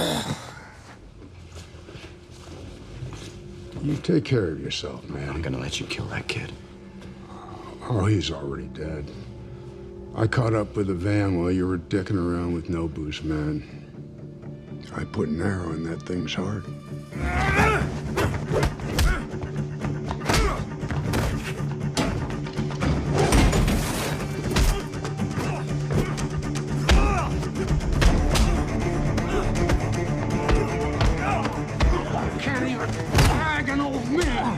You take care of yourself, man. I'm not gonna let you kill that kid. Oh, he's already dead. I caught up with the van while you were dicking around with Nobu's man. I put an arrow in that thing's heart. Can't even tag an old man.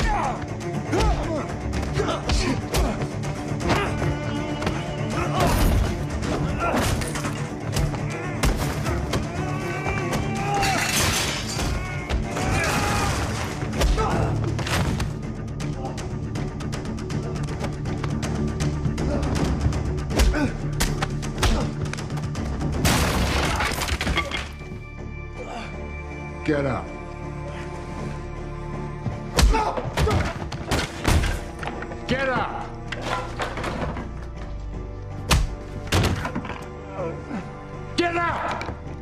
Get up. Get up! Get up!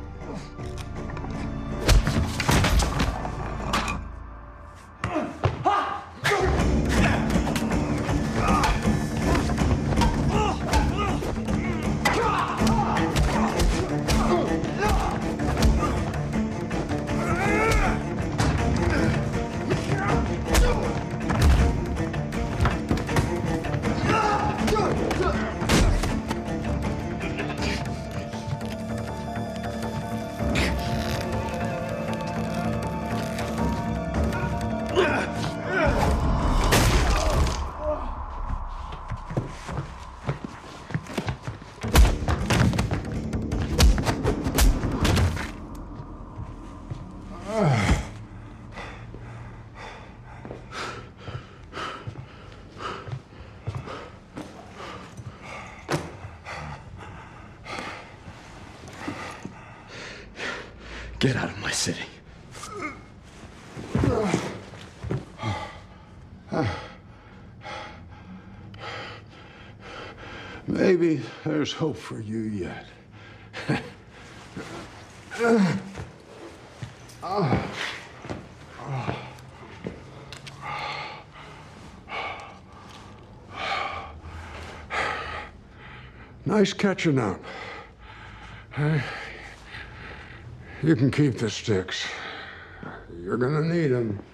Get out of my city. Maybe there's hope for you yet. Nice catching up. You can keep the sticks. You're gonna need them.